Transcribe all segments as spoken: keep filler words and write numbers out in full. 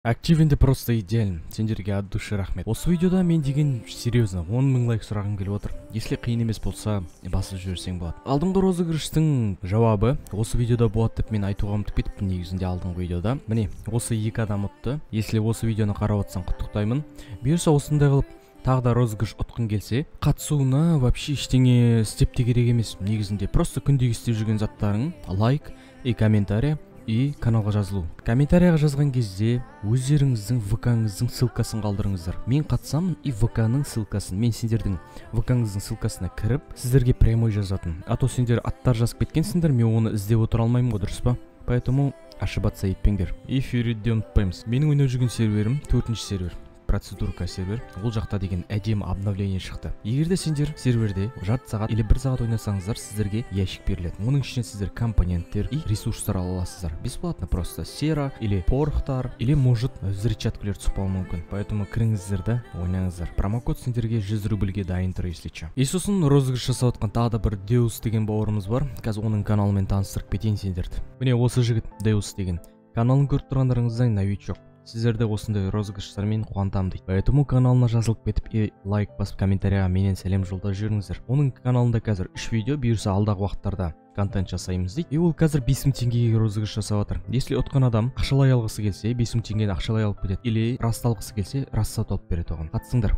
Активінде просто идеален. Сендерге от души рахмет. Осы видеода мен деген серьезно он мың лайк сұрағым келіп отыр. Если қиын емес болса, басып жіберсең болады. Алдыңғы розыгрыштың жауабы осы видеода болады деп мен айтуға ұмытып кетіппін негізінде алдыңғы видеода. Міне, осы екі адам ұтты. Если осы видеоны қарап отырсаң құттықтаймын. Бұйырса осындай қылып тағы да розыгрыш ұтқың келсе, қатысуына вообще ештеңе істеп те керек емес. Негізінде просто күндегі істеп жүрген заттарың лайк и комментарий и каналға жазылу. Комментарияға жазған кезде өздеріңіздің ВК-ңыздың ссылкасын қалдырыңыздар. Мен қатысамын и ВК-ның ссылкасын, мен сендердің ВК-ңыздың ссылкасына кіріп, сіздерге прямой жазатын. А то сендер аттар жазып кеткенсіңдер, мен оны іздеп отыра алмаймын ғой, дұрыс па? Поэтому ошибаться етпеңдер. Эфирде ұмытпаймыз. Менің ойнап жүрген серверім төртінші сервер. Процедурка сервер. Ол жақта деген әдемі обновление шықты. Егерде сендер серверде жарты сағат или бір сағат ойнасаңыздар, сіздерге ящик беріледі. Оның ішінен сіздер компоненттер и ресурстар ала аласыздар. Бесплатно просто сера или порохтар или может взрывчаткалар түсіп қалуы мүмкін. Поэтому кіріңіздер да ойнаңыздар. Промокод сендерге жүз рубльге дайын тұр, если че. И сосын розыгрыш жасап отқан тағы да бір Deus деген бауырымыз бар. Қазір оның каналымен таныстырып кетейін сендерді. Міне осы жігіт Deus деген. Каналын көріп тұрғандарыңыздан новичок. Сіздерді осындай розыгрыштармен қуантам дейді. Поэтому каналына жазылып кетіп и лайк басып комментарияға менен сәлем жолдап жүріңіздер. Оның каналында қазір үш видео, бұйырса алдағы уақыттарда контент жасаймыз дейді. И ол қазір бес мың теңгеге розыгрыш жасап жатыр. Если отқан адам ақшалай алғысы келсе, бес мың теңгені ақшалай алып кетеді. Или расталғысы келсе, рассат алып береді оған. Қатысыңдар.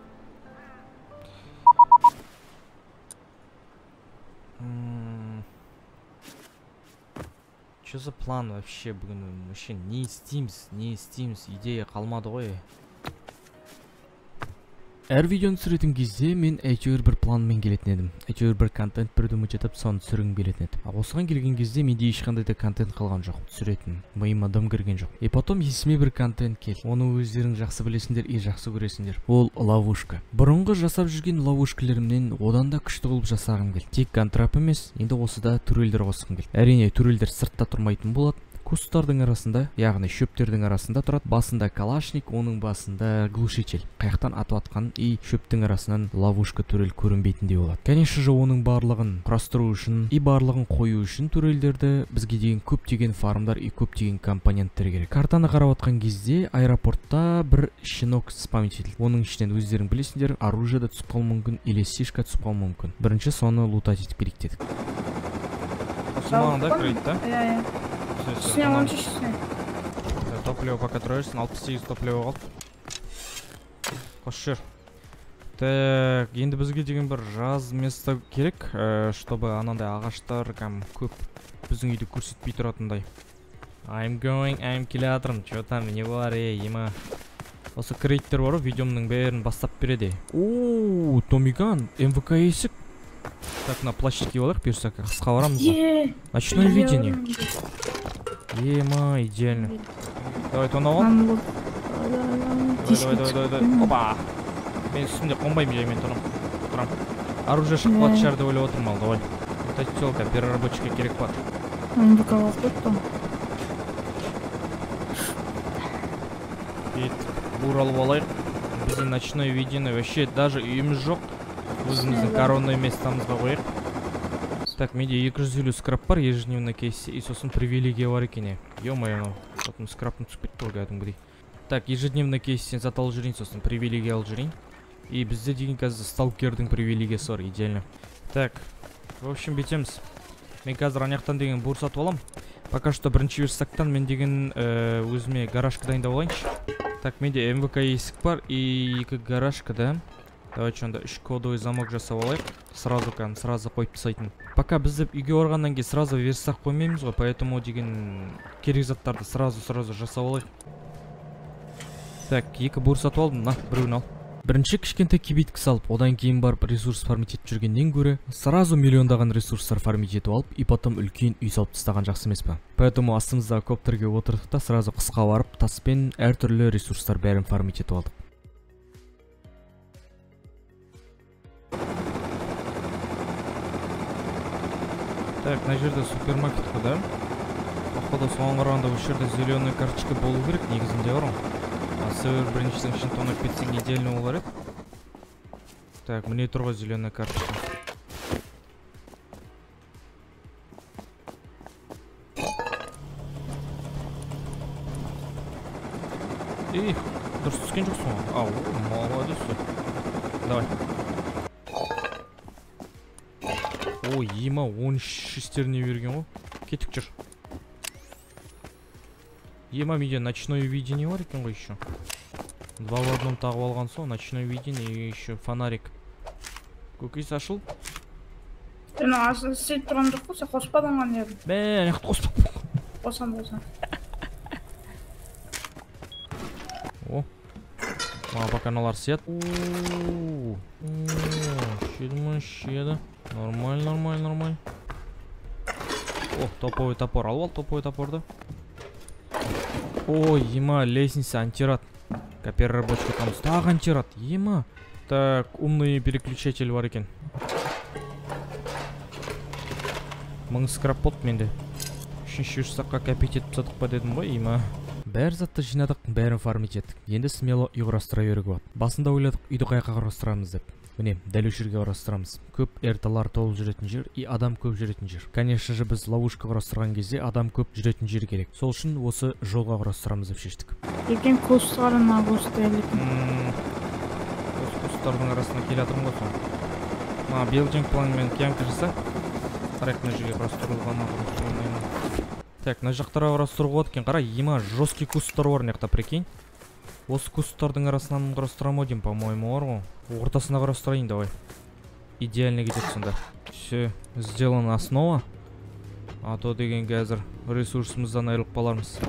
Что за план вообще бүгін? Вообще не істейміз, не істейміз, идея қалмады ғой. Әр видеоны түсіретін кезде мен әйтеуір бір планмен келетін едім. Әйтеуір бір контент бірді үміттеп соны түсіргім келетін еді. А осыған келген кезде менде ешқандай да контент қалған жоқ, түсіретін. Миыма дым кірген жоқ. И потом есіме бір контент келді. Оны өздерің жақсы білесіңдер и жақсы көресіңдер. Ол ловушка. Бұрынғы жасап жүрген ловушкаларымнан одан да күшті қылып жасағым келді. Тек контрап емес, енді осыда турельдер қосқым келді. Әрине, турельдер сыртта тұрмайтын болады. Кустардың арасында, яғни шөптердің арасында тұрады. Басында калашник, оның басында глушитель. Қаяқтан атып атқан и шөптің арасынан ловушка турель көрінбейтіндей болады. Конечно же, оның барлығын құрастыру үшін и барлығын қою үшін турельдерді бізге деген көптеген фармдар и көптеген компоненттер керек. Картаны қарап отқан кезде аэропортта бір щенок спамить етілді. Оның ішінен өздерің білесіңдер, оружие да түсіп қалуы мүмкін, или сишка түсіп қалуы мүмкін. Бірінші соны лутать етіп керек дедік. Османда крейт, да? Иә, иә. Шысне, он шысне. Топливо пока троешься, алпыс сегіз топливо қалды. Қош жүр. Так, енді бізге деген бір жаз место керек, чтобы анандай ағаштар көп біздің үйді көрсетпей тұратындай. I'm going, I'm келе жатырмын. Че там, не бар, ей, ема. Осы крейттер бар, видеомның бәрін бастап береді. Ооо, Томиган, эм вэ ка есік. Так, на плащике олар, бұйырса қысқа барамыз. Ночное видение. Ема, идеально. Давай, тонау ал. Давай, давай, давай, давай. Опа! Мен үстінде қонбаймын, жаймен тұрам. Оружие шығып қалды шығар деп ойлап отырмын ал, давай. Вот эти телка, переработчикке керек бар. эм вэ ка уақыт там. Кеттік, буралып алайық. Біздің ночное видение, вообще даже үйіміз жоқ. Өзіміздің коронный местамызға қойық. Так, менде екі жүз елу скрап бар, ежедневно кейсе, и сосын привилегия бар екен. Ё-моё, потом скрапым түсіп кетті ғой кәдімгідей. Так, ежедневно кейсен зат алып жүрейін, сосын привилегия алып жүрейін. И бізде деген қазір сталкердің привилегиясы бар, идеально. Так, в общем, бетеміз. Мен қазір анаяқтан деген бур сатып алам. Пока что бірінші верстактан мен деген өзіме гаражка дайындап алайыншы. Так, менде эм вэ ка есік бар и екі гаражка, да? Давайте онда үш кодовый замок жасап алайық. Сразу кәм, сразу қойып тастайтын. Пока бізді үйге орғаннан кейін сразу верстақ қоймаймыз ғой, поэтому деген керек заттарды сразу-сразу жасап алайық. Так, екі бур сатып алдым, на, біреуін ал. Бірінші кішкентай кибиткі салып, одан кейін барып ресурс фармить етіп жүргеннен гөрі, сразу миллиондаған ресурстар фармить етіп алып, и потом үлкен үй салып тастаған жақсы емес па. Поэтому астымыздағы коптерге отырдық та сразу қысқа барып, таспен әртүрлі ресурстар бәрін фармить етіп алдық. Так, на жерде супермаркет қой, да? Походу соған қарағанда осы жерде зеленый карточка болу керек, негізінде бар ғой. А сервер біріншісінің ішін тонап кетсең идеально олар еді. Так, міне тұр ғой зеленый карточка. Эй, дұрыс түскен жоқсың ғой. Ау, молодец. Давай. Ой, ема он үш шестеріне берген ғой. Кетіп жүр. Ема менде ночное видение бар екен ғой еще. Два в одном тағып алған соң, ночное видение и еще фонарик. Көкесі ашыл. Сен асын істеп тұрған жоқ қой, сен қоспадың ған еді. Бә, аяқты қоспадым. Қосам болсам. О, маған пока аналар сият. Шеді ма, шеді. Нормаль, нормаль, нормаль. О, топовый топор. Алып ал топовый топорды. Ой, ема, лестница, антирад. Переработчик там стақ антирад. Ема. Так, умный переключатель бар екен. Мың скрапот менде. Үшінші саққа кәпет етіп сатық па дедім ғой, ема. Бәр затты жинадық, бәрін фармит еттік. Енді смело үй құрастыра беруге болады. Басында ойладық, үйді қайқа құрастырамыз деп. Міне, дәл осы жерге құрастырамыз. Көп эрталар толып жүретін жер и адам көп жүретін жер. Конечно же, біз ловушка құрастырған кезде адам көп жүретін жер керек. Сол үшін осы жолға құрастырамыз деп шештік. Екен кустарына кустелік. Осы кустардың арасына келе жатырмын ғой соң. Ма, билджинг планмен киянка жаса. Қарайық мына жерге құрастырылған. Так, мына жақтарға құрастыруға болады екен. Қара, ема жесткий кусттар бар мына жақта, прикинь. Осы кусттардың арасынан құрастырамын деймін, по-моему, бар ғой. Ортасына құрастырайын, давай. Идеально кетеді сонда. Все, сделана основа. А то деген қазір ресурсымыздан айырылып қалармыз.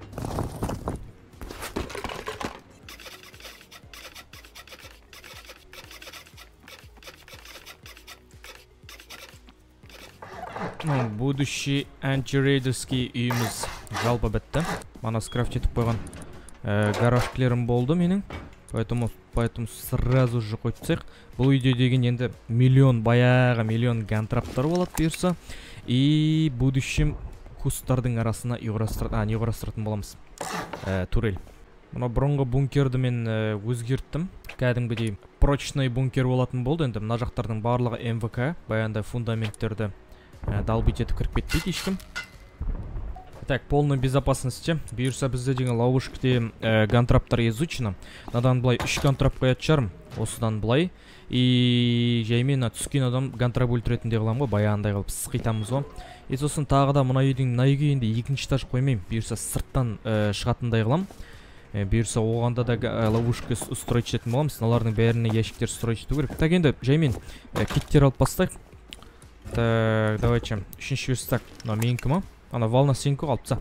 Будущий антирейдерский үйіміз жалпы бітті. Мана скрафт етіп қойған гаражклерім болды менің. Поэтому, поэтому сразу же қойып тастайық. Бұл үйде деген енді миллион, баяғы миллион гантраптар болады бұйырса. И будущим кустардың арасына үй құрастыратын боламыз. Турель. Мына бұрынғы бункерді мен өзгерттім. Кәдімгідей прочный бункер болатын болды. Енді мына жақтардың барлығы эм вэ ка, баяғыда фундаменттерді долбить етіп кіріп кетпейді ешкім. Так, полной безопасности. Бұйырса бізде деген ловушкаде гантраптар изучено. Надан былай үш гантрап қоят шығармын. Осыдан былай. И жаймен түскен адам гантрап өлтіретіндей қыламын ғой. Баяғындай қылып сықитамыз ғой. И сосын тағы да мына үйдің мына үйге енді екінші этаж қоймаймын. Бұйырса сырттан шығатындай қыламын. Бұйырса оғанда да ловушка устроить ететін боламыз. Мыналардың бәріне ящиктер устроить ету керек. Так, енді жаймен киттер алып бастайық. Так, давайте. Үшінші верстак. Мына менікі ма? Ана волна сенкі қалыпса.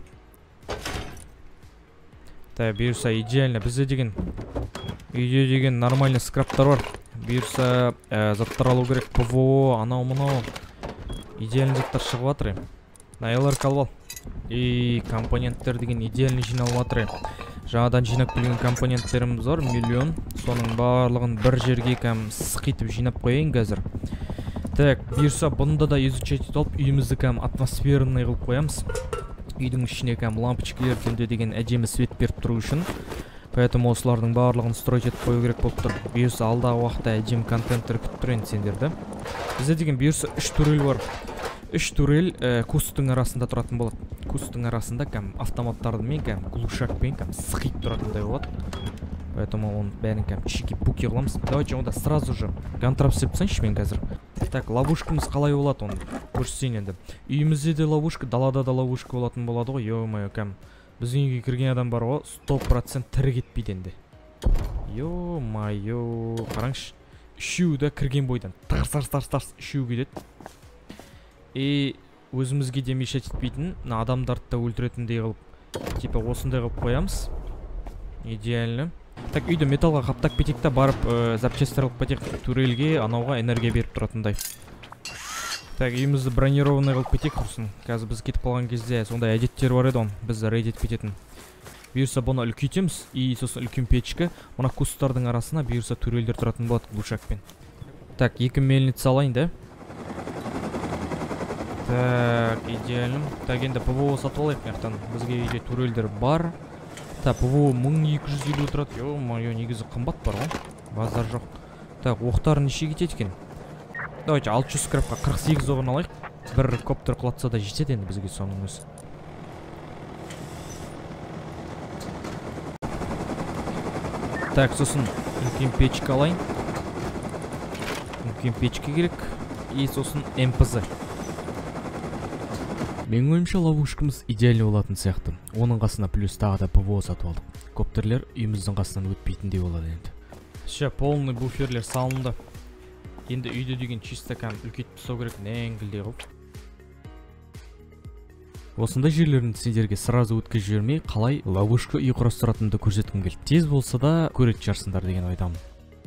Так, бұйырса идеально. Бізде деген үйде деген нормальный скраптар бар. Бұйырса заттар алу керек. ПВО, анау мынау. Идеальный заттар шығып жатыр. Найлар қалып ал. И компоненттер деген идеальный жиналып жатыр. Жаңадан жинап келген компоненттеріміз бар, миллион. Соның барлығын бір жерге кәм сықитып жинап қойайын қазір. Так, бұйырса бұнда да изучать етіп, үйімізді кәм атмосферный қылып қоямыз. Үйдің ішіне кәм лампочкалер түнде деген әдемі свет беріп тұру үшін. Поэтому осылардың барлығын строить етіп қою керек болып тұр. Бұйырса алдағы уақытта әдемі контенттер күтіп тұрайын сендерді. Бізде деген бұйырса үш турель бар. Үш турель кусттың арасында тұратын болады. Кусттың арасында кәм автоматтарымен кәм глушакпен кәм сықиып тұратындай болады. Поэтому он бәрін кәм чики-пуки қыламыз. Давайте онда сразу же гантрап сепсайыншы мен қазір. Так, ловушкамыз қалай болады оны көрсетейін енді. Үйімізде де ловушка, далада да ловушка болатын болады ғой. Ё-моё, кәм біздің үйге кірген адам бар ғой, сто процент тірі кетпейді енді. Ё-моё, қараңшы. Үшеуі де кірген бойдан тарс-тарс-тарс үшеу кетеді. И өзімізге де мешать етпейтін, адамдарды да өлтіретіндей қылып, типа осындай қылып қоямыз. Идеально. Так, үйді металға қаптап кетейік та барып запчастар алып кетейік. Турельге, анауға энергия беріп тұратындай. Так, үйімізді бронированный қылып кетейік құрсын. Қазір біз кетіп қалған кезде сондай әдеттер бар еді он. Біз рейд етіп кететін. Бұйырса бұны үлкейтеміз. И сосын үлкен печкі. Мұна кустардың арасына бұйырса турельдер тұратын болады глушакпен. Так, екі мельница алайын да. Так, идеально. Так, енді ПВО сатып алайық мектан. Бізге үйде турельдер бар. Так, ПВО мың екі жүз елу тұрады. Ё-моё, негізі қымбат бар ғой. Базар жоқ. Так, оқтар неше кетеді екен? Давайте алты жүз скрапқа қырық сегіз оғын алайық. Бір коптер құлатса да жетеді енді бізге соның өзі. Так, сосын үлкен печка алайын. Үлкен печка керек. И сосын эм пэ зэ. Менің ойымша ловушкамыз идеальный болатын сияқты. Оның қасына плюс тағы да пэ вэ о сатып алдық. Коптерлер үйіміздің қасынан өтпейтіндей болады енді. Ше, полный буферлер салынды. Енді үйді деген чисто кәм үлкейтіп тастау керек, нәңгілдей қылып. Осындай жерлерін сендерге сразу өткізіп жібермей, қалай ловушка үй құрастыратынымды көрсеткім келді. Тез болса да көретін шығарсыңдар деген ойдамын.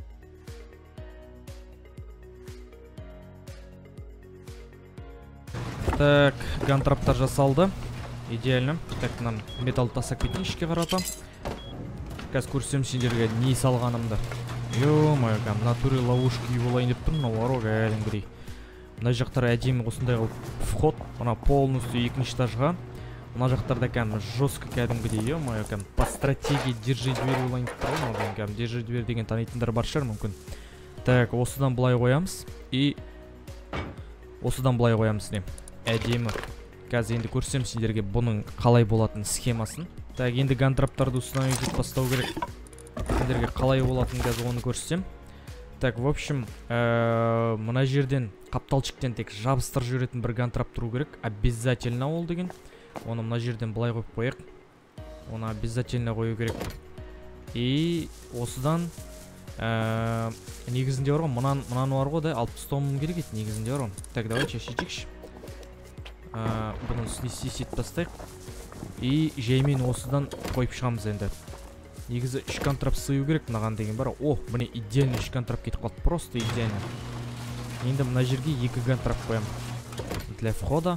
Так, гантрактар жасалды. Идеально. Так, нам металл тасақ кетейін ішке қарата. Қазір көрсем сендерге не салғанымды. Ё-моё, кәм натуре ловушка үй болайын деп тұрмын, олар кәдімгідей. Мына жақтар әдемі осындай вход, мына полностью екінші этажға. Мына жақтарда кәм жестко кәдімгідей, ё-моё, кәм по стратегии держи дверь болайын деп тұрмын, кәм держи дверь деген танитындар бар шығар мүмкін. Так, осыдан былай қоямыз и осыдан былай қоямыз не. Әдемі. Қазір енді көрсем сендерге бұның қалай болатын схемасын. Так, енді гантрактарды установить етіп бастау керек. Сендерге қалай болатын қазір оны көрсем. Так, в общем, мына жерден қапталчықтен тек жабыстыр жүретін бір гантрап тұру керек. Обязательно ол деген. Оны мына жерден былай қойып қояқ. Оны обязательно қою керек. И осыдан негізінде бар ғой, мұнаны бар ғой да алып тастауым керек еді негізінде бар ғой. Так, давай шешейікші. Бұны снести етіп тастайық. И жаймен осыдан қойып шығамыз енді. Негізі үш гантрап сыю керек мынаған деген бар. О, міне идеально үш гантрап кетіп қалды, просто идеально. Енді мына жерге екі гантрап қоям. Для входа.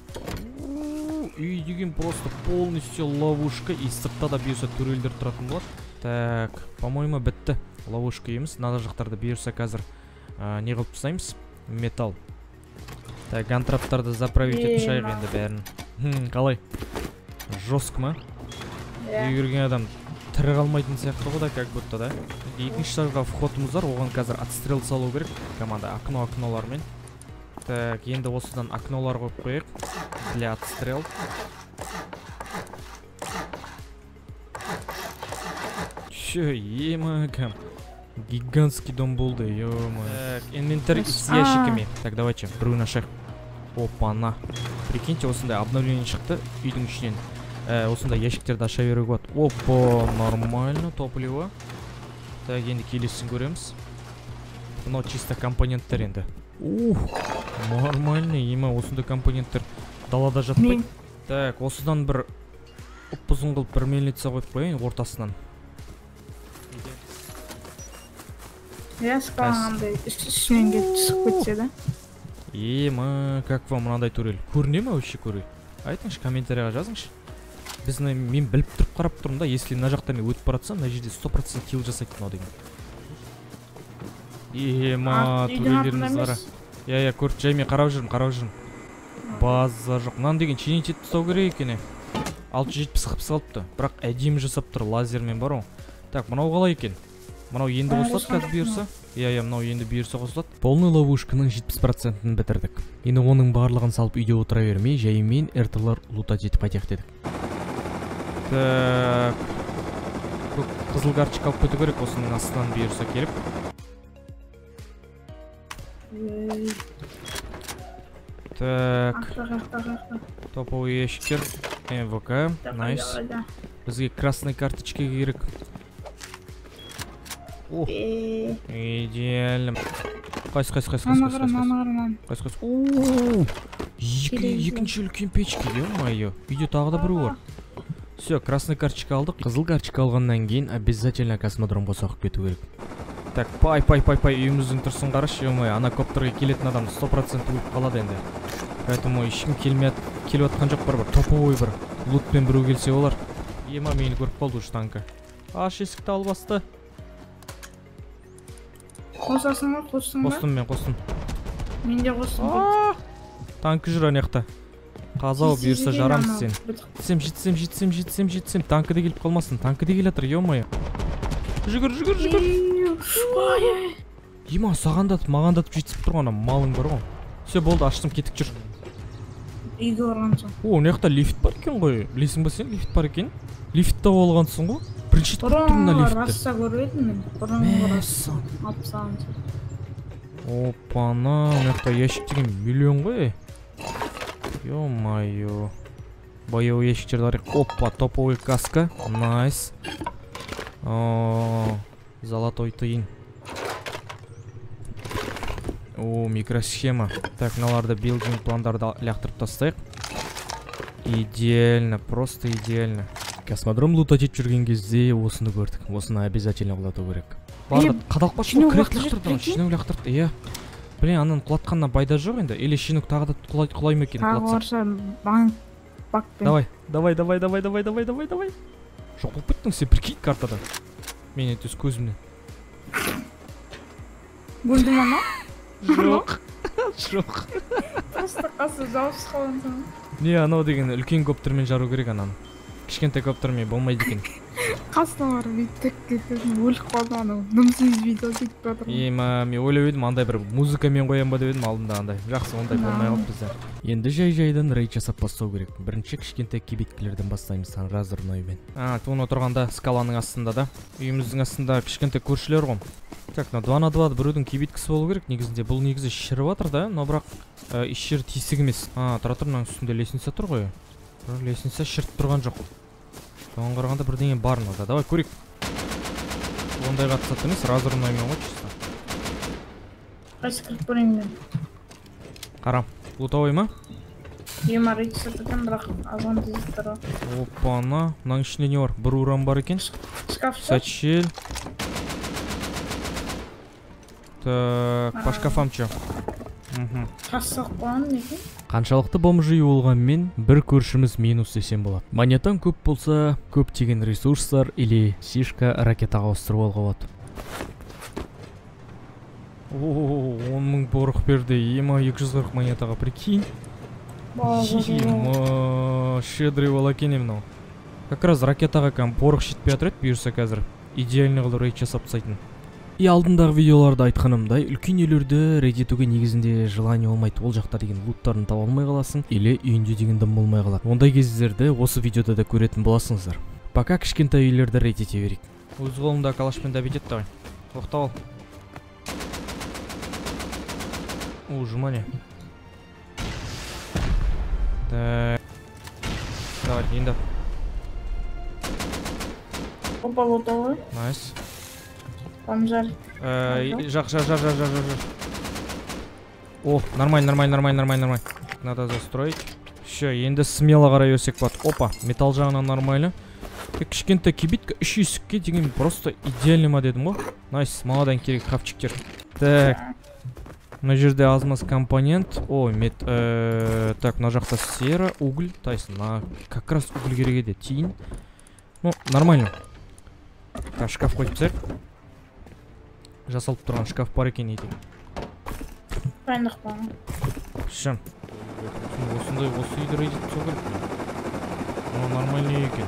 Үй деген просто полностью ловушка. И сыртта да бұйырса төрелдер тұратын болады. Так, по-моему, бітті. Ловушка еміз. Мына жақтарды бұйырса қазір не қылып тастаймыз? Металл. Так, гантрактарды заправить етіп шайық енді бәрін. Қалай? Жестко ма? Үй көрген адам тірі қалмайтын сияқты ғой да, как будто да. Екінші этажға входымыз бар, оған қазір отстрел салу керек. Команда окно окнолармен. Так, енді осыдан окнолар қойып қояйық. Для отстрел. Че, ема кәм. Гигантский дом болды, ё-мо. Так, инвентарь с ящиками. Так, давайте, біреуін ашайық. Опа-на. Прикиньте, осындай обновление шықты үйдің ішінен. Осындай ящиктерді аша беруге болады. Опа, нормально, топливо. Так, енді келесін көреміз. Мынау чисто компоненттер енді. Ух, нормально, ема осындай компоненттер далада жатпайды. Так, осыдан бір ұппызын қылып бір мельница қойып қояйын ортасынан. Я сказағандай ішінен келіп түсіп кетсе да. Ема, как вам мынандай турель? Көріне ма өші көрей? Айтыңшы, комментарияға жазыңшы. Біз мен біліп тұрып қарап тұрмын да, если мына жақтармен өтіп баратсам, мына жерде сто процент килл жасайды мынау деген. Ема, турелеріміз ара. Я, я, көріп жаймен қарап жүрмін, қарап жүрмін. База жоқ. Мынаны деген чинить етіп тастау керек екен. алты жүз жетпіс қыпсы қалыпты. Бірақ әдемі жасап тұр, лазермен бар ғой. Так, мынау қалай екен? Мынау енді қосылады қазір бұйырса. Иә, иә, мынау енді бұйырса қосылады. Полный ловушканың жетпіс процентін бітірдік. Енді оның барлығын салып үйде отыра бермей, жаймен эртылар лутать етіп қайтайық дедік. Так. Қызыл карточка алып кету керек, осының астынан бұйырса келіп. Так. Топовый ящиктер. эм вэ ка. Найс. Бізге красный карточка керек. О, идеально. Қайсы, қайсы, қайсы, қайсы, қайсы, қайсы, қайсы. Ооо, екінші үлкен печке, ё-моё. Үйде тағы да бір бар. Все, красный карточка алдық. Қызыл карточка алғаннан кейін обязательно космодромға соғып кету керек. Так, пай, пай, пай, пай, үйіміздің тұрсын қарашы, ё-моё. Ана коптерге келетін адам сто процент өліп қалады енді. Поэтому ешкім келіп атқан жоқ бар бар. Топовой бір лутпен біреу келсе олар. Ема мені көріп қалды уж танка. Аш есікті алып басты. Қосасың ба, қостың ба? Қостым мен, қостым. Мен де қостым ба? Танкі жүр анаяқта. Қазау бұйырса жарамыз сен. Жетсем, жетсем, жетсем, жетсем, жетсем. Танкі де келіп қалмасын. Танкі де келатыр, ё-моё. Жүгір, жүгір, жүгір. Ема, сағандатып, мағандатып жетсіп тұрғана малың бар ғой. Все, болды, аштым, кетік жүр. Үйге барғансың. О, анаяқта лифт бар екен ғой. Білесің ба сен, лифт бар екен? Лифтта болғансың ғой. Бірінші рет көріп тұрмын мына Бұрын лифтті. раса көрдім мен. Бұрын раса. Алып саған. Опана, мына жақта ящик деген миллион ғой. Ё-моё. Боевой ящиктерді қарайық. Опа, топовый каска. Найс. О, золотой тиын. О, микросхема. Так, мыналарды билдинг пландарды лақтырып тастайық. Идеально, просто идеально. Космодром лутать етіп жүрген кезде осыны көрдік. Осыны обязательно құлату керек. Барды қадалып қашты, крек лақтырды, шинок лақтырды. Иә. Блин, анан құлатқанна пайда жоқ енді. Или шинок тағы да құлай ма екен құлатса? Тағы банк бакпен. Давай, давай, давай, давай, давай, давай, давай, давай. Жоқ болып кеттің сен, прикинь картада. Мен өз көзімнен. Бөлдім ана? Жоқ. Жоқ. Просто қасы жауыз қалған. Не, анау деген үлкен коптермен жару керек ананы. Кішкентай коптермен болмайды екен. Қасына барып бүйтіп кететін өліп қалды анау. Дымсыз видео сөйтіп жатыр. Ема, мен ойлап едім андай бір музыкамен қоям ба деп едім, алдында андай. Жақсы, ондай болмай қалды бізде. Енді жай-жайдан рейд жасап бастау керек. Бірінші кішкентай кибеткілерден бастаймыз разрывноймен. А, туын отырғанда скаланың астында да. Үйіміздің астында кішкентай көршілер ғой. Так, на два на два біреудің кибеткісі болу керек. Негізінде бұл негізі шіріп жатыр да, но бірақ ешжер тесік емес. А, тұра тұр, мынаның үстінде лестница тұр ғой. Лестница шіріп тұрған жоқ. Соған қарағанда бірдеңе бар мынада. Давай көрейік. Ондай қатысады емес, разрывноймен ғой чисто. Қайсы кіріп көрейін мен. Қарам, лутовой ма? Ема рейд сатыдан бірақ азан дезіп тұра. Опана, мынаның ішінде не бар? Бір уран бар екен. Шкаф. Сачел. Так, по шкафам че? Қасы қуан неге? Қаншалықты бомжи болғанмен бір көршіміз минус десем болады. Монетаң көп болса, көптеген ресурстар или сишка ракетаға ауыстырып алуға болады. О, он мың порох берді. Ема екі жүз қырық монетаға, прикинь. Ема, щедрый бала екен мынау. Как раз ракетаға кәм порох жетпей жатыр еді, бұйырса қазір идеальный қылып рейд жасап тастайтын. И алдындағы видеоларда айтқанымдай, үлкен үйлерді рейд етуге негізінде желание болмайды. Ол жақта деген луттарын таба алмай қаласың, или үйінде деген дым болмай қалады. Ондай кездерді осы видеода да көретін боласыңыздар. Пока кішкентай үйлерді рейд ете берейік. Өз қолымда калашпен дәбет етті ғой. Тоқтап ал. О, жұмане. Так. Давай, енді. Опа, лутовый. Найс. Бомжар. Жақ, жақ, жақ, жақ, жақ, жақ. О, нормально, нормально, нормально, нормально, нормально. Надо застроить. Все, енді смело қарай берсек болады. Опа, металл жағынан нормально. Кішкентай кибитка үш есікке деген просто идеальный ма дедім ғой. Найс, маладан керек хавчиктер. Так. Мына жерде азмаз компонент. О, мет... Так, мына жақта сера, уголь. Тайсын, как раз уголь керек еді. Тиін. Ну, нормально. Так, шкаф қойып тастайық. Жасалып тұрған шкаф бар екен ейтін. Қайындық баған. Шын. Осындай, осы үйді рейд етіп сол керек. О, нормальный екен.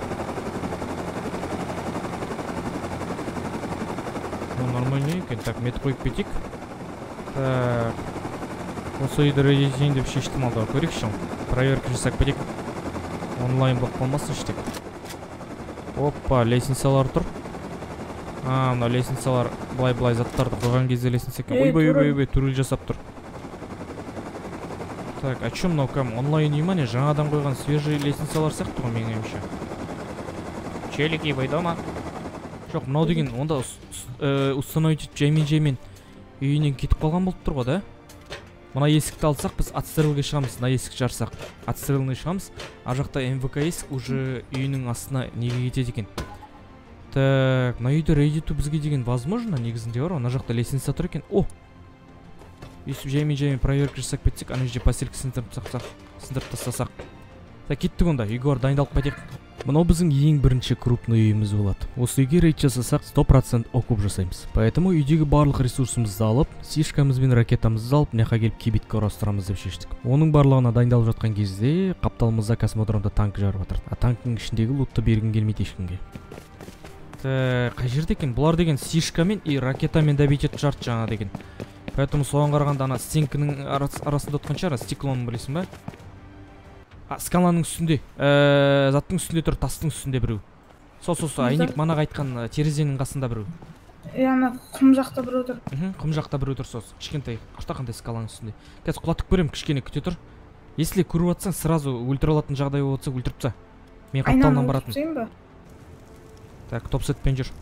О, нормальный екен. Так, мет қойып кетейік. Так. Осы үйді рейд етейін деп шештім алдағы. Көрейік шын. Проверка жасап кетейік. Онлайн болып қалмасын іштек. Опа, лестницалар тұр. А, мына лестницалар былай-былай заттарды қойған кезде лестница екен. Ойбай, ойбай, ойбай, түріл жасап тұр. Так, а чё мынау кәм? Онлайн ема не? Жаңадан қойған свежий лестницалар сияқты ғой менің емше. Челики, вы дома? Жоқ, мынау деген, онда установить жаймен-жаймен үйінен кетіп қалған болып тұр ғой, да? Мына есікті алсақ, біз отстрелге шығамыз, мына есік жарсақ. Отстрелный шығамыз, а жақта эм вэ ка есік уже үйінің астына неге кетеді екен. Так, мына үйді рейд ету бізге деген возможно, негізінде бар, ана жақта лестница тұр екен. О! Өйстіп жаймен-жаймен проверка жасап кетсек, ана жерде поселка сындырып тастасақ. Так, кеттік онда, үйге бар, дайындалып кетейік. Мынау біздің ең бірінші крупный үйіміз болады. Осы үйге рейд жасасақ сто процент окуп жасаймыз. Поэтому үйдегі барлық ресурсымызды алып, сишкамыз бен ракетамызды алып, мына жаққа келіп кибитке орастырамыз деп шештік. Оның барлығына дайындалып жатқан кезде қапталымызда космодромда танк жарып жатыр. А танктың ішіндегі лутты бергім келмейді ешкімге. Так, қай жерде екен? Бұлар деген сишкамен и ракетамен дәбет етіп жарты жаңа деген. Поэтому соған қарағанда ана стенкінің арасында отқан шығар, стеклоның білесің ба? А, скаланың үстінде, заттың үстінде тұр, тастың үстінде біреу. Сол сол сол айнек манағы айтқан терезенің қасында біреу. Ана құм жақта біреу тұр. Құм жақта біреу тұр сол. Кішкентай қандай скаланың үстінде. Қазір құлатып көрем, кішкене күте тұр. Если көріп жатсаң, сразу өлтіре алатын жағдай болса өлтіріп таста. Мен қапталынан баратын. Так, топ-сетпен жүр.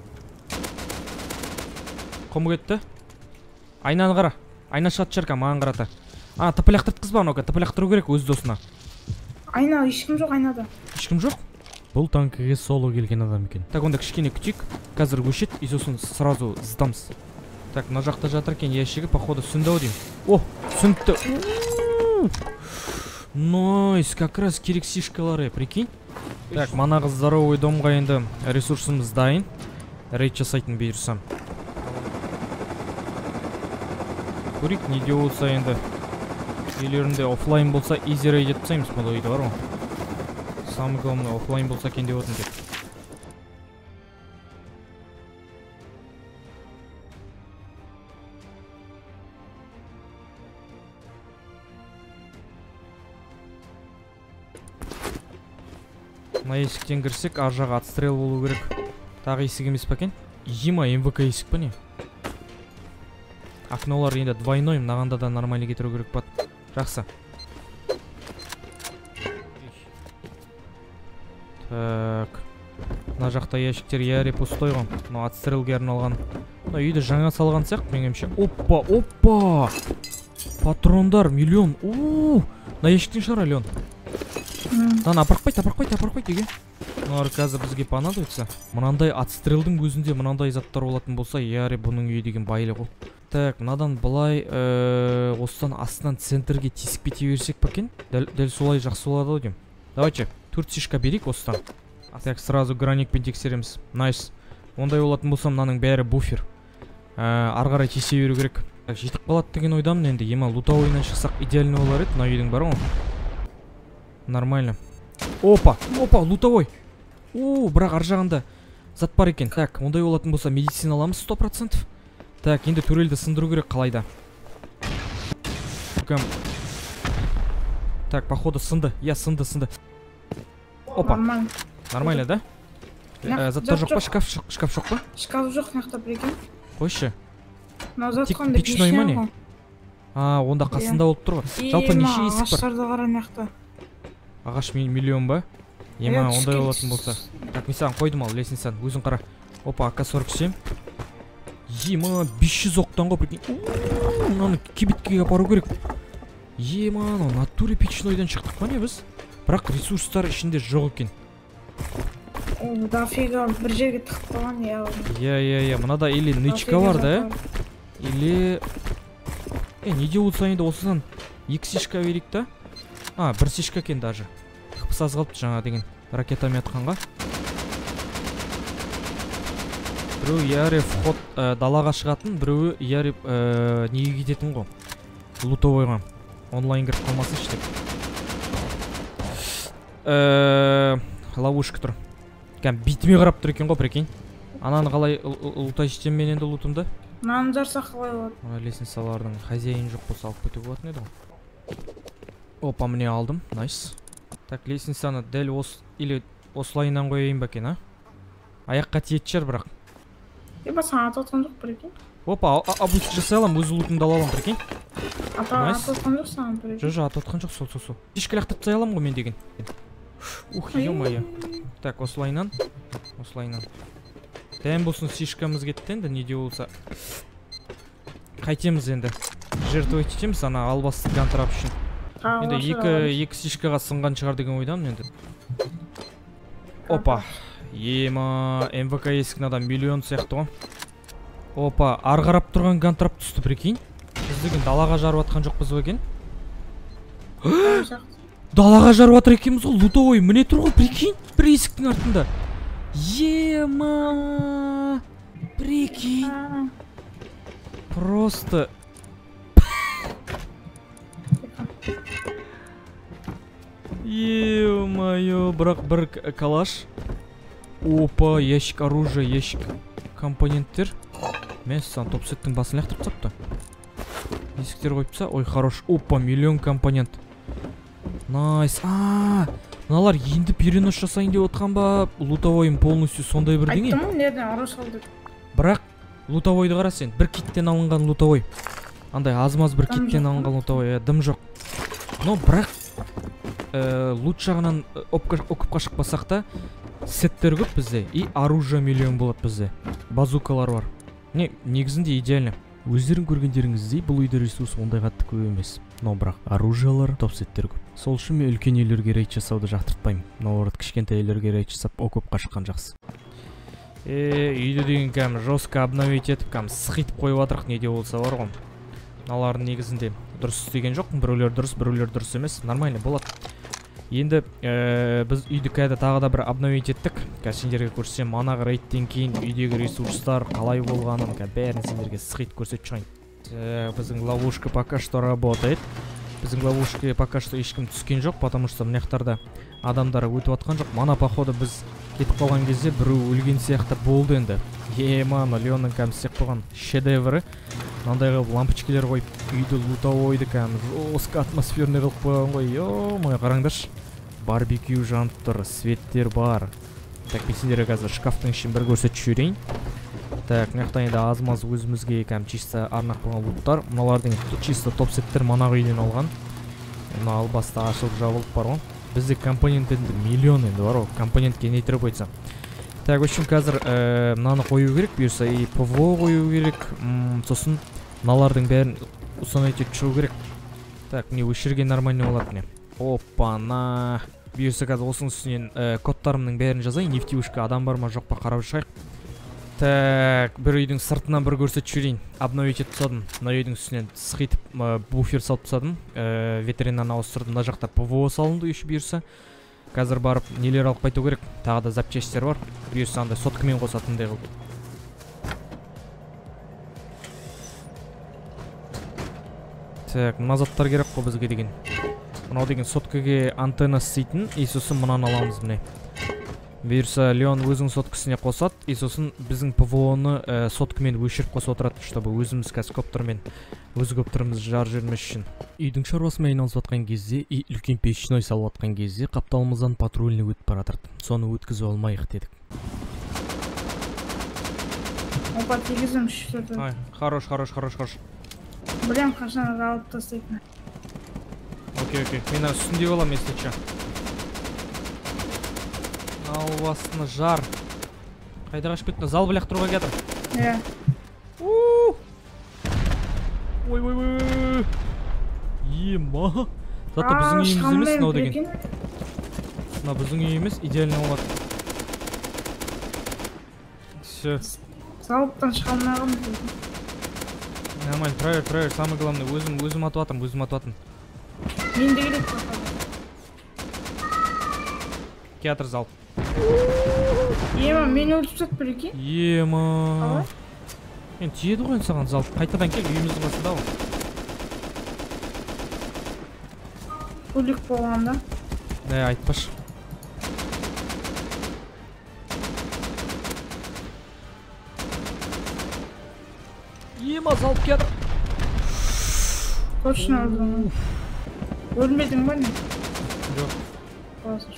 Құмы кетті. Айнаны қара. Айна шығат шарка, маған қарата. А, тыпылақтыртқыз ба, онока, тыпылақтыру керек өз досына. Айна, ешкім жоқ айнада. Ешкім жоқ? Бұл танкіге соло келген адам екен. Так, онда кішкене күтейік. Қазір өшет, и сосын сразу сдамыз. Так, мына жақта жатыр екен ящигі, походу сүнді-ау деймін. О, сүнді. Нойс, как раз керек сишкалары, прикинь. Так, манағы здоровый домға енді ресурсымыз дайын. Рейд жасайтын бұйырсам. Көрейік, не де болса енді. Үйлерінде офлайн болса, изи рейд етпсаймыз бұл ойды бар ғой. Самый главный офлайн болса екен деп отын деп. Мына есіктен кірсек, ар жағы отстрел болу керек. Тағы есік емес па екен? Ема, эм вэ ка есік па не? Окнолар енді двойной, мынағанда да нормально кетіру керек бат. Жақсы. Так. Мына жақта ящиктер яри пустой ғой. Мына отстрелге арналған. Мына үйді жаңа салған сияқты, меніңше. Опа, опа! Патрондар миллион. Уу! Мына ящиктен шығар Ален. Дан апарқпайт, апарқпайт, апарқпайт деге. Мыналар қазір бізге понадобится. Мынандай отстрелдің өзінде мынандай заттар болатын болса, яри бұның үйі деген байлы ғой. Так, мынадан былай осыдан астынан центрге тесіп кете берсек па екен? Дәл солай жақсы болады ау деймін. Давайте, төрт сишка берейік осыдан. Так, сразу граникпен тексереміз. Найс. Ондай болатын болса, мынаның бәрі буфер. Ары қарай тесе беру керек. Жетіп қалады деген ойдамын енді. Ема лутовойнан шықсақ идеальный болар еді. Мына үйдің бар ғой. Нормально. Опа, опа, лутовой. О, бірақ ар жағында зат бар екен. Так, ондай болатын болса, медицина аламыз сто процентов. Так, енді турелді сындыру керек қалайда. Так, походу сынды. Я сынды, сынды. Опа. Нормально. Нормально, да? Заттар жоқ па? Шкаф жоқ па? Шкаф жоқ, мақта білген. Қойшы. Тек печной ма не? А, онда қасында болып тұр ғой. Жалпы неше есік бар? Ағаштарды қара мақта. Ағаш миллион ба? Ема, ондай болатын болса. Так, мен саған қойдым ал, лесінсан. Өзің қара. Опа, а ка сорок семь. Ема, бес жүз оқтан ғой, прикинь. Мынаны кибеткеге апару керек. Ема, натуре печнойдан шықтық па не біз? Бірақ ресурстар ішінде жоқ екен. Дофига бір жерге тықып қалған, я. Я, я, я, мынада или нычка бар да? Или... Е, не де болса енді осыдан екі сишка берейік та? А, бір сишка екен даже. Қыпсаз қалыпты жаңа деген ракетами атқанға. Біреу яре вход далаға шығатын, біреу яре неге кететін ғой. Лутовойға. Онлайн кіріп қалмасы іштек. Ловушка тұр. Кәм битіме қарап тұр екен ғой, прикинь. Ананы қалай лутай жетем мен енді лутымды? Мынаны жарса қалай болады? Лесенсалардың хозяин жоқ болса алып кету болатын еді ғой. Опа, міне алдым. Найс. Так, лесенсаны дәл ос... Или осылайынан қойайын ба екен, а? Аяққа тиетшер бірақ. Еба саған ататқан жоқ, прикинь. Опа, абуст жасай алам, өзі лутымды алалам, прикинь. Ататқан жоқ саған, прикинь. Жо-жо, ататқан жоқ, сол-сол-сол. Ешкілақтырып тасай алам ғой мен деген. Ух, ё-моё. Так, осылайынан. Осылайынан. Дәм болсын сишкамыз кетті енді, не де болса. Қайтеміз енді. Жертвовать етеміз, ана албасты гантрап үшін. Енді екі сишкаға сынған шығар деген ойдамын енді. Опа. Ема, эм вэ ка есіктің адам миллион сияқты ғой. Опа, арғарап тұрған гантрап түсті, прикинь. Біз деген далаға жарып атқан жоқпыз ба екен? Далаға жарып атыр екенбіз ғой, лутовой міне тұр ғой, прикинь. Бір есіктің артында. Ема, прикинь. Просто... Е-мое, бірақ бір калаш. Опа, ящик оружия, ящик компоненттер. Мен сан топ-сеттің басын лақтырып тапты. Есіктер қойыпса, ой, хорош. Опа, миллион компонент. Найс. Ааа, Мыналар енді перенос жасайын деп отқан ба, лутовойым полностью сондай бірдеңе. Айттым ғой, неден ұры сал деп. Бірақ лутовойды қара сен, бір киттен алынған лутовой. Андай аз-маз бір киттен алынған лутовой, дым жоқ. Но бірақ лут жағынан оқыпқа шықпасақ та, сеттер көп бізде, и оружие миллион болады бізде. Базукалар бар. Не, негізінде идеально. Өздерің көргендеріңіздей, бұл үйде ресурс ондай қатты көп емес. Но бірақ оружиялар, топ сеттер көп. Сол үшін мен үлкен үйлерге рейд жасауды жақтыртпаймын. Наоборот, кішкентай үйлерге рейд жасап, окопқа шыққан жақсы. Е, үйді деген кәм жестко обновить етіп, кәм сықитіп қойып атырық неде болса бар ғой. Налардың негізінде дұрыс істеген жоқ, біреулер дұрыс, біреулер дұрыс емес, нормально болады. Енді біз үйді кәді тағы да бір обновить еттік. Кәз сендерге көрсем, манағы рейдтен кейін үйдегі ресурстар қалай болғанын, бәрін сендерге сықит көрсет шығайын. Біздің ловушка пока что работает. Біздің ловушка пока что ешкім түскен жоқ, потому что мынаяқтарда адамдар өтіп атқан жоқ. Мана походу біз кетіп қалған кезде біреу өлген сияқты болды енді. Е-ман, Леонның кәм істеп қойған шедевры. Мынандайға лампочкалар қойып, үйді лутовойды кәм жестко атмосферный қылып қойған ғой. Йо-май, қараңдаршы. Барбекю жанып тұр, светтер бар. Так, мен сендерге қазір шкафтың ішін бір көрсетіп жіберейін. Так, мынаяқта енді аз-маз өзімізге кәм чисто арнап қойған луттар. Мыналардың чисто топ-сеттер манағы үйден алған. Мына албаста ашылып жабылып бар ғой. Бізде компонент енді миллион енді бар ғой. Компонентке нейтріп ойса. Так, өшін қазір мынаны қою керек, бұйырса и ПВО қою керек. Сосын мыналардың бәрін ұсынайт етіп шығу керек. Так, міне өшірген нормальный болады міне. Опа-на. Бұйырса қазір осының үстінен кодтарымның бәрін жазайын. Нефтеушка адам бар ма жоқ па қарап шығайық. Так, бір үйдің сыртынан бір көрсетіп жіберейін. Обновить етіп тастадым. Мына үйдің үстінен сықитып буфер салып тастадым. Ветеринарны ауыстырдым. Мына жақта ПВО салынды еще бұйырса. Қазір барып нелер алып қайту керек. Тағы да запчастер бар. Бұйырса андай соткамен қосатындай қылып. Так, мына заттар керек қой бізге деген. Мынау деген соткаге антенна істейтін, и сосын мынаны аламыз міне. Бұйырса Леон өзің соткасына қосады, и сосын біздің ПВО-ны соткамен өшіріп қоса отырады, чтобы өзіміз қазір коптермен өз коптерімізді жар жүрмес үшін. Үйдің шаруасымен айналысып жатқан кезде и үлкен печной салып жатқан кезде қапталымыздан патрульный өтіп бара жатырды. Соны өткізіп алмайық дедік. Опа, тегізім что-то. Ай, хорош, хорош, хорош, хорош. Білем, қашан жауып тастайтын. Окей, окей. Мен үстінде болам, если че. Ал астына жар. Қайда қашып кетті? Зал білек тұруға кетір. Е. Ой, ой, ой. Ема. Зато біздің үйіміз емес, мынау деген. Мына біздің үй емес, идеально болады. Все. Залыптан шығалмағым. Нормально, провер, провер. Самый главный, өзім, өзім атып атым, өзім атып атым. Мен де келеді. Театр зал. Ема, мені өлтіп сәт білеке? Ема. Мен тиеді ғой саған зал. Қайтадан кел, үйіміздің басында ғой. Көлік болғанда. Ә, айтпаш. Ема, зал театр. Точно өлдің. Өлмедің ба не? Жоқ. Қаласың.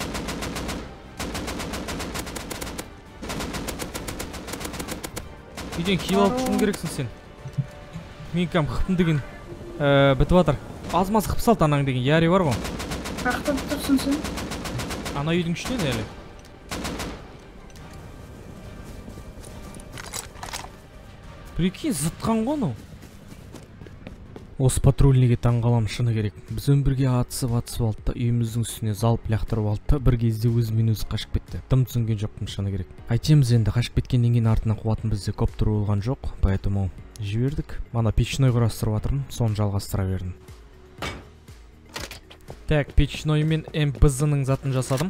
Үйден киіп алып шығын керексің сен. Мен кәм қыптым деген бітіп атыр. Аз-маз қып салт анаң деген яри бар ғой. Қақтап тұрсың сен? Ана үйдің ішінен әлі. Прикинь, зытқан ғой ну. Осы патрульніге таңғалам шыны керек. Біз өмбірге атысып атысып алды да үйіміздің үстіне залып лақтырып алды да бір кезде өзімен өзі қашып кетті. Дым түсінген жоқпын шыны керек. Айтеміз енді қашып кеткеннен кейін артынан қуатын бізде коптер болған жоқ, поэтому жібердік. Мана печной құрастырып жатырмын, соны жалғастыра бердім. Так, печной мен эм пэ зэ-ның затын жасадым.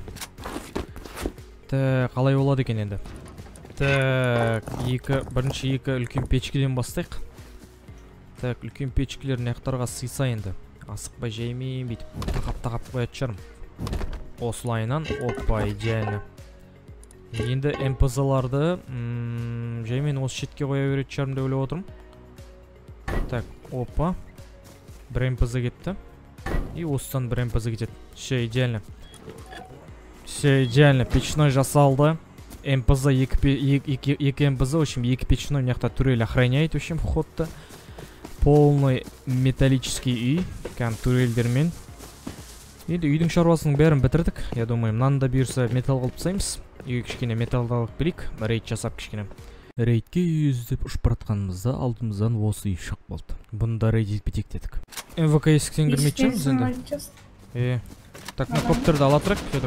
Так, қалай болады екен енді? Так, екі, бірінші екі үлкен печкеден бастайық. Так, үлкен печкелер наяқтарға сыйса енді. Асықпай жаймен бүйтіп тақап-тақап қоятын шығармын. Осылайынан, опа, идеально. Енді эм пэ зэ-ларды жаймен осы шетке қоя беретін шығармын деп ойлап отырмын. Так, опа. Бір эм пэ зэ кетті. И осыдан бір эм пэ зэ кетеді. Все, идеально. все идеально, печной жасалды. МПЗ екі МПЗ, в общем, екі печной мына турель охраняет, в общем, входты. Полный металлический үй, кәм турельдермен. Енді үйдің шаруасының бәрін бітірдік. Я думаю, мынаны да бұйырса металл қылып тастаймыз. Үйге кішкене металл алып келейік, рейд жасап кішкене. Рейдке үй іздеп ұшып баратқанымызда алдымыздан осы үй шық болды. Бұны да рейд етпетек дедік. МВК есіктен кірмейді шығармыз енді. Е, так, мына коптерді ала тұрайық, Федор.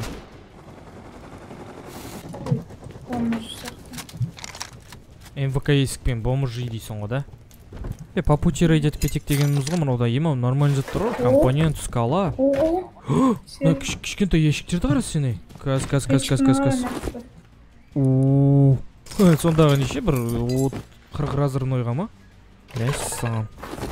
МВК есікпен бомж үй дейсің ғой да? Е, по пути рейд етіп кетек дегеніміз ғой, мынау да ема, нормально заттыр ғой, компонент, скала. Мына кішкентай ешіктерді қарасы сен, ей. Каз, каз, каз, каз, каз, каз. Ооо. Сондағы неше бір қырық разрынойға ма? Мәссаған.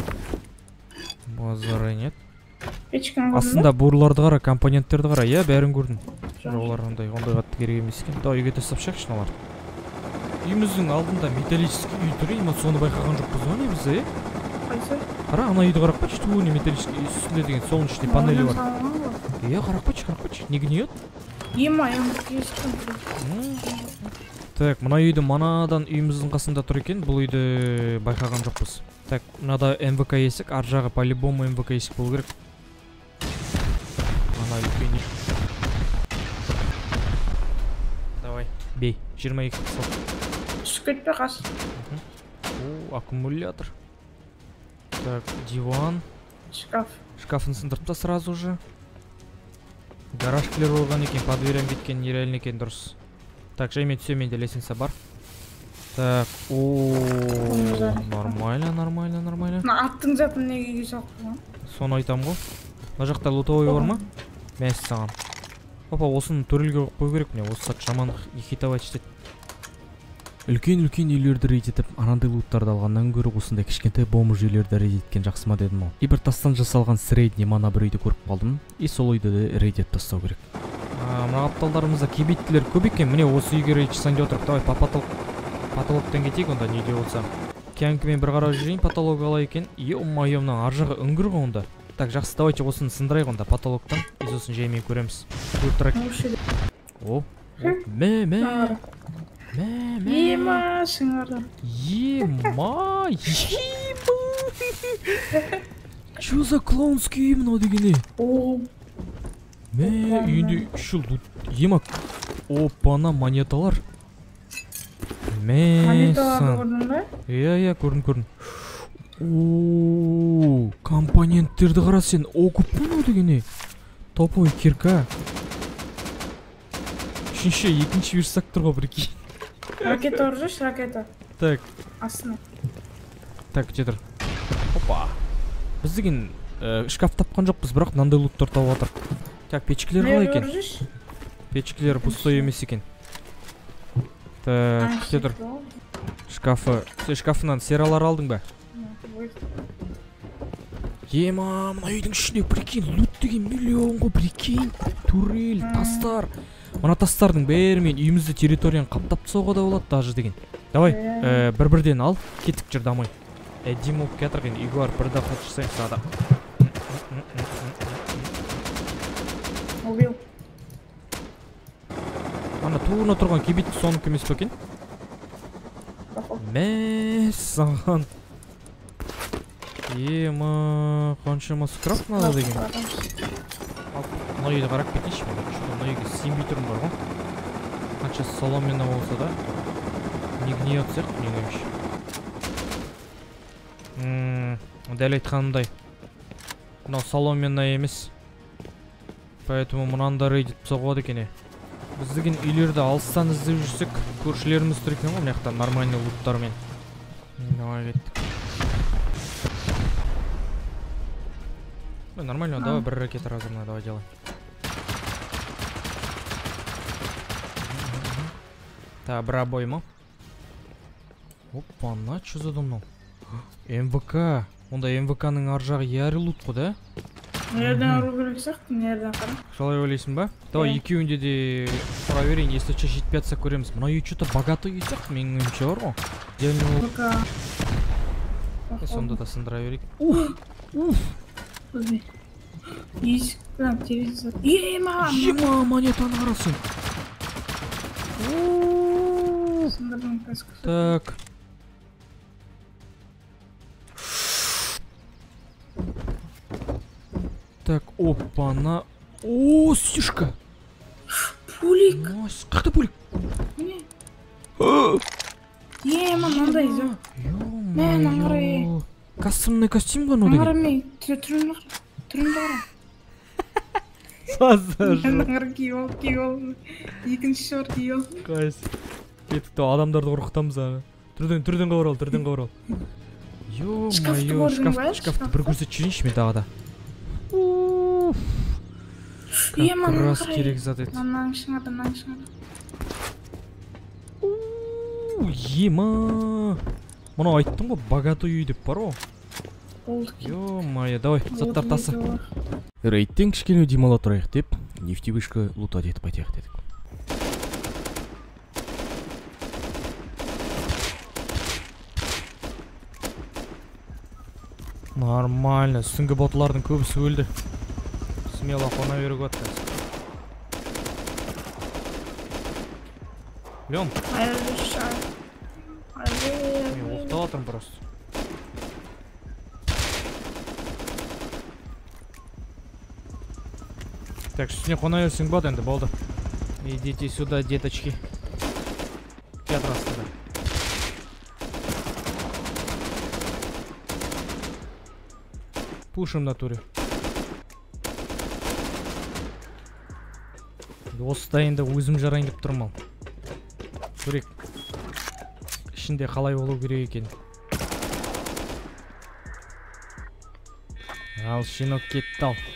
Базары нет. Астында борларды қара, компоненттерді қара, я бәрін көрдім. Олар ондай, ондай қатты керек емес екен. Да, үйге тастап шақшын олар. Үйіміздің алдында металлический үй тұр, ема соны байқаған жоқ бұзған не бізде, е? Қайсы? Қара, ана үйді қарақ бачы, туыны металлический үстінде деген солнечный панели бар. Е, қарақ бачы, қарақ бачы, не гниет? Ема, ема, ешкім. Так, мына үйді манадан үйіміздің қасында тұр екен, бұл үйді байқаған жоқпыз. Так, мынада МВК есік, ар жағы по-любому МВК есік болу керек. Ана үлкен үй. Давай, бей, жиырма екі сал. Түсіп кетпе қас. О, аккумулятор. Так, диван. Шкаф. Шкафын сындырыпта сразу же. Гараж-клер болған екен, по дверям кеткен нереально екен дұрыс. Так, жаймен түсем, менде лестница бар. Так, ооо, нормально, нормально, нормально. Аттың затын неге салқы? Соны айтам ғой. Мына жақта лутовой бар ма? Мәс саған. Опа, осыны төрелге қой керек міне, осы сат жаман хитовать етеді. Үлкен-үлкен үйлерді рейд етіп, анандай луттарды алғаннан гөрі осындай кішкентай бомж үйлерді рейд еткен жақсы ма дедім ол. И бір тастан жасалған средний мана бір үйді көріп қалдым. И сол үйді де рейд етіп тастау керек. Мына апталдарымызда кебейттілер көп екен. Міне осы үйге рейд жасайын деп отырып. Давай по потолоктан кетейік онда, неде болса. Кәңкімен бір қарау жүрейін, потолок ала екен. Е-ой, мына ар жағы үңгір ғой онда. Так, жақсы, давайте осыны сындырайық онда потолоктан. Біз осын жаймен көреміз. О, мә, мә. Мә, мә. Ема, шыңарды. Ема, ема. Чё за клоунский үй мынау дегене? Мә, үйінде үшіл ема. Опана, монеталар. Мә, монеталарды көрдің бе? Иә, иә, көрдім, көрдім. Ооо, компоненттерді қара сен. О, көп мынау дегене. Топовый кирка. Үшінші, екінші версак тұр ғой бірге. Ракета ұржыш, ракета. Так. Астына. Так, жетір. Опа. Біз деген шкаф тапқан жоқпыз, бірақ мынандай луттар тауып жатыр. Так, печкілер қалай екен? Печкілер пустой емес екен. Так, жетір. Шкафы. Сен шкафынан сералар алдың ба? Ема, мына үйдің ішіне прикинь, лут деген миллион ғой, прикинь. Турель, тастар. Мына тастардың бәрімен үйімізді территорияны қаптап тастауға да болады даже деген. Давай, бір-бірден ал, кеттік жүр дамай. Әдем болып кетірген үйге бар, бір дақат жасайын сада. Убил. Ана туына тұрған кебейті соны көмес бөкен. Мә, саған. Ема, қаншама скрап надо деген. Мына үйді қарап кетейші мен. Мына үйге сенбей тұрым бар ғой. Қанша соломена болса да не гниет сияқты менің ойымша. Дәл айтқанымдай. Мынау соломена емес. Поэтому мұнан да рейд етіп соғады екен. Біз деген үйлерді алыстан іздеп жүрсек, көршілеріміз тұр екен ғой мына жақта нормальный луттармен. Давай кеттік. Нормально, давай бір ракета разумная, давай делай. Та, бір обой ма? Опа, на, что за дом? МВК. Онда МВК-ның ар жағы яры лут қой, да? Нерден ару керек сияқты, нерден қара. Солай ойлайсың ба? Давай екеуінде де проверейін, если что жетпей жатса көреміз. Мына үй что-то богатый үй сияқты, менің ойымша бар ғой. МВК. Сонда да сындыра берейік. Уф! Уф! есік пен телевизор. Ема, ема, монетаны қарасын. сындырдың каскасы. Так. Так, опа-на. О, сишка. Пулик. Найс. Қақта пулик? Міне. Ема, мынандай жоқ. Мен аңғарай. Кастомный костюм ғой одан. Аңғарамай, түрін түрін бара. Саза Мен аңғар киіп алып, киіп алып. Екінші шор киіп алып. Қайс. Кеттік то адамдарды қорқытамыз ағы. Түрден, түрден қауырал, түрден қауырал. Ё-майо, шкафты бір көрсет жүрейінші мен тағы да. Как раз керек зат еді. Мынан шығады, мынан шығады. Ема. Мұны айттым ғой, богатый үй деп бар ғой. Болды. Ё-майо, давай, заттар тасы. Рейдтен кішкене демала тұрайық деп, нефтевышка лутать етіп қайтайық дедік. Нормально, үстіңгі ботылардың көбісі өлді. Смело қона беруге өтті. Лен? Мен оқтап атырым просто. Так, үстіне қона берсің бат енді, болды. Идите сюда, деточки. Пят раз туда. Пушим на туре. Осыда енді өзім жарайын деп тұрмал. Көрек. Ішінде қалай болу керек екен. Ал шинок кетті ал.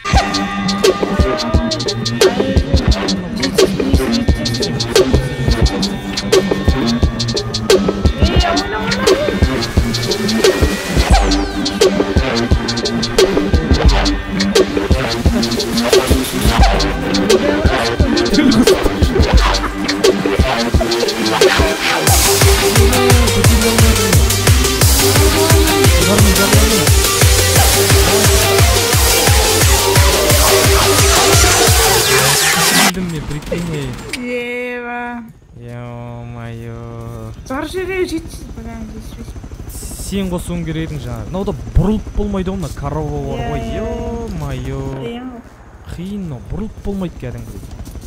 Сен қосуың керек едің жаңа. Мынау да бұрылып болмайды ғой, мына корова бар ғой. Ё-майо. Қиын, бұрылып болмайды кәдімгі.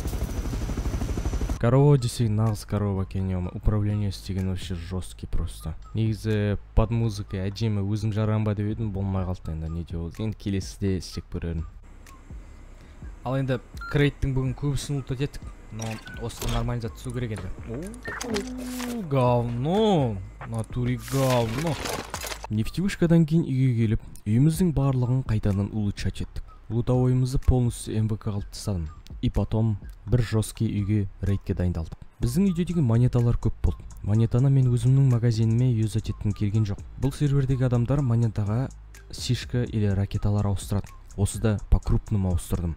Корова десең нағыз корова екен, управление істеген вообще жесткий просто. Негізі под музыка әдемі өзім жарам ба деп едім, болмай қалды енді, не деп болды. Енді келесіде істеп көрерім. Ал енді крейттің бүгін көбісін ұлт өтеттік. Но осыға нормально зат түсу керек енді. Говно, натуре говно. Нефтевышкадан кейін үйге келіп, үйіміздің барлығын қайтадан улучшать еттік. Лутовойымызды полностью эм вэ ка қалып тастадым. И потом бір жесткий үйге рейдке дайындалдық. Біздің үйде деген монеталар көп болды. Монетаны мен өзімнің магазиніме юзать еткім келген жоқ. Бұл сервердегі адамдар монетаға сишка или ракеталар ауыстырады. Осыда по-крупному ауыстырдым.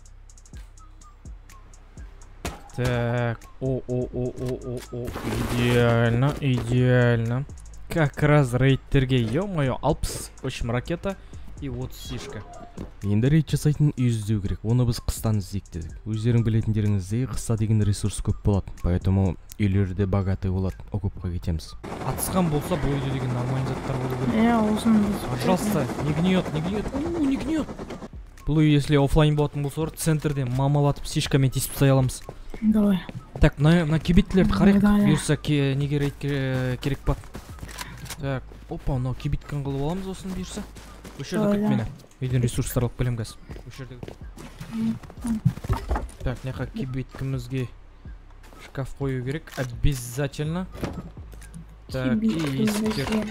Так, о-о-о-о-о-о, идеально, идеально. Как раз рейдтерге, ё-моё, алпыс, в общем, ракета и вот сишка. Енді рейд жасайтын үй іздеу керек, оны біз қыстан іздейік дедік. Өздерің білетіндеріңіздей, қыста деген ресурс көп болады, поэтому үйлерде богатый болады, окупқа кетеміз. Атысқан болса, бұл үйде деген нормальный заттар болу керек. Иә, осыны біз. Пожалуйста, не гниет, не гниет, у, не гниет. Бұл үй, если офлайн болатын болса, центрде мамалатып сишкамен тесіп тастай аламыз. Давай. Так, на кибитлерді қарайық, бұйырса неге рейд керек па. Так, опа, мынау кибиткен қылып аламыз осыны бұйырса. Өшерді күт мені. Үйден ресурстар алып келем кәз. Өшерді күт. Так, неқа кибиткімізге шкаф қою керек. Обязательно. Так, и есіктер.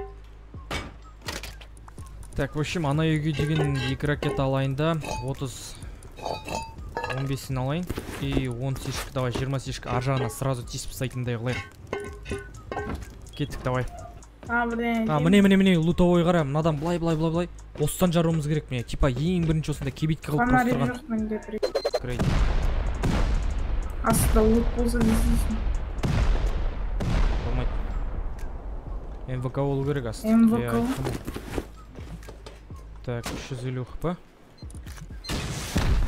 Так, в общем, ана үйге деген екі ракета алайында отыз он бесін алайын. И он сишка, давай, жиырма сишка ар жағына сразу тесіп тастайтындай қылайық. Кеттік, давай. А, міне, міне, міне, лутовой қара, мынадан былай, былай, былай, былай. Осыдан жаруымыз керек міне. Типа, ең бірінші осында кебитке қылып тұрған. Крейт. Астыда лут болса десейсің. Болмайды. эм вэ ка болу керек асты. эм вэ ка. Так, үш жүз елу па?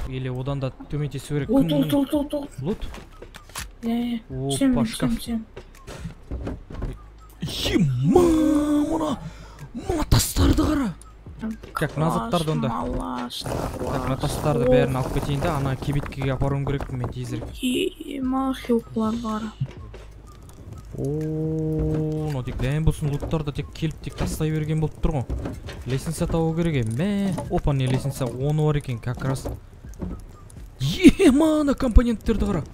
или одан да төмендетсе керек. Лут, лут, лут, лут, лут. Лут? Иә, иә. Опа, шкаф. Түсем, Ема, мына мына тастарды қара. Так, мына заттарды онда. Так, мына тастарды бәрін алып кетейін да, ана кибиткеге апаруым керек мен тезірек. Ема, хилқылар қара. Ооо, но тек дәйін болсын, луттарды тек келіп тек тастай берген болып тұр ғой. Лесенса табу керек мә. Опа, не лесенса оны бар екен, как раз. Ема, ана компоненттерді қара.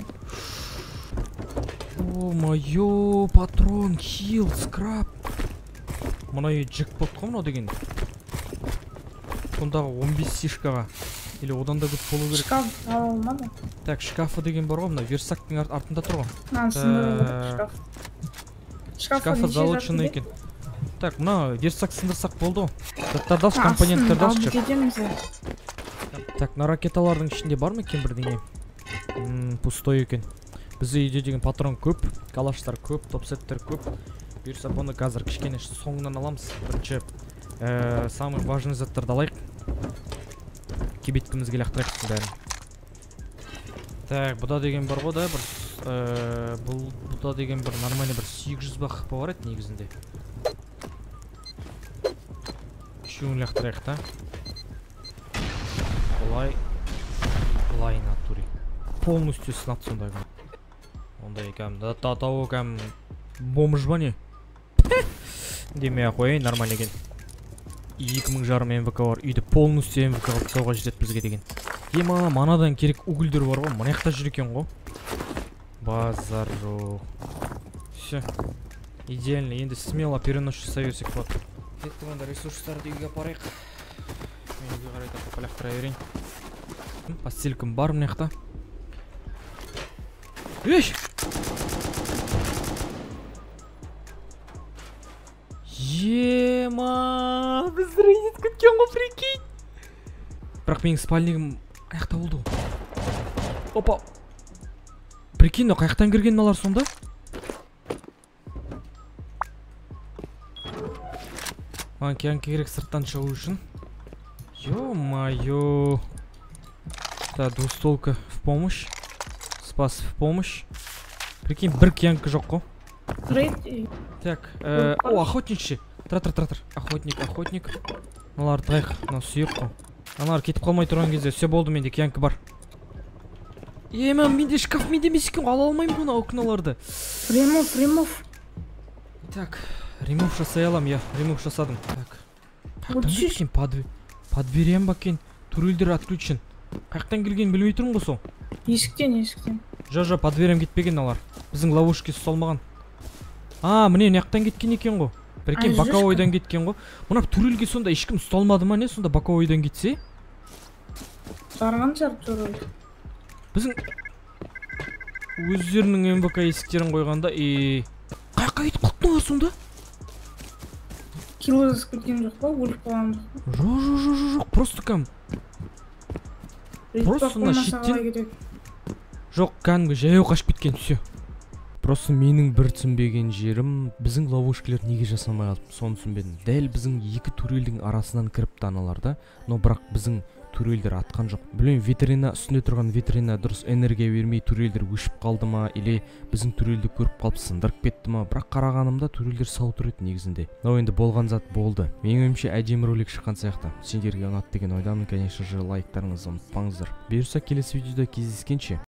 О-майо, патрон, хил, скраб. Мына джекпот қой мынау деген. Сондағы он бес сишкаға. Или одан да көп болу керек. Шкаф ала алмады. Так, шкафы деген бар ғой, мына Версактың артында тұр ғой. шкаф. Шкафы залоченный екен. Так, мына Версак сындырсақ болды ғой. Заттарды алшы, компоненттерді алшы. Так, мына ракеталардың ішінде бар ма екен бірдеңе? Пустой екен. Бізде үйде деген патрон көп, калаштар көп, топсеттер көп. Бұйырса бұны қазір кішкене соңынан аламыз. Бірінші самый важный заттарды алайық. Кибиткімізге лақтырайық бәрін. Так, бұда деген бар ғой да, бір бұда деген бір нормальный бір сегіз жүз бақ бар еді негізінде. Үшеуін лақтырайық та. Бұлай, бұлай натури. Полностью сынат сондай. Ондай кәм, татауы кәм бомж ба не? Демей ақ қойын, нормально екен. екі мың жарым эм вэ ка бар, үйді полностью эм вэ ка қылып жетеді бізге деген. Ема, манадан керек угілдер бар ғой, мына жақта жүр екен ғой. Базар жоқ. Все, идеально, енді смело перенос жасай берсек болады. Кетті онда ресурстарды үйге апарайық. Мен үйге қарай тапқа лақтыра берейін. Постелькім бар мына жақта. Еш! Ема, біз рейдет күткен ғой, прикинь. Бірақ менің спальнигім аяқта болды ғой. Опа. Прикинь, қаяқтан кірген алар сонда? Маған кеянке керек сырттан шығу үшін. Ё-майо. Да, двустолка в помощь. Спас в помощь. Прикинь, бір кеянка жоқ қой. Так, о, охотникші. Тұра-тұр, тұра-тұр. Охотник, охотник. Мыналар тайық, мынау сүйек қой. Аналар кетіп қалмай тұрған кезде все болды, менде кеянка бар. Ема, менде шкаф менде емес екен, ала алмаймын бұны окналарды. Ремов, ремов. Так, ремов жасай алам, я ремов жасадым. Так. Қаяқтан келген? Подверем бакен. Турелдер отключен. Қаяқтан келген білмей тұрмын ғой сол. Есіктен, есіктен. Жо-жо, подверем кетпеген алар. Біздің ловушке ұсталмаған. А, міне наяқтан кеткен екен ғой. Біркен боковойдан кеткен ғой. Мұна турелге сонда ешкім ұсталмады ма не? Сонда боковойдан кетсе? Жарған жар турел. Біздің өздерінің эм вэ ка есіктерін қойғанда, е, қаяққа кетіп қалыптың бар сонда? Килос кеткен жоқ па, өліп қалған жоқ па? Жоқ, жоқ, жоқ, жоқ, просто кәм. Просто на шеттен. Жоқ, кәнгі жаяу қашып кеткен все. Просто менің бір түсінбеген жерім, біздің ловушкілер неге жасамай қалып, соны түсінбедім. Дәл біздің екі турелдің арасынан кіріпті аналарда, но бірақ біздің турелдер атқан жоқ. Білмеймін, ветерина үстінде тұрған ветерина дұрыс энергия бермей турелдер өшіп қалды ма, или біздің турелді көріп қалып сындырып кетті ма. Бірақ қарағанымда турелдер сау тұр еді негізінде. Но енді болған зат болды. Менің ойымша әдемі ролик шыққан сияқты. Сендерге ұнады деген ойдамын, конечно же, лайктарыңызды ұмытпаңыздар. Бұйырса келесі видеода кездескенше.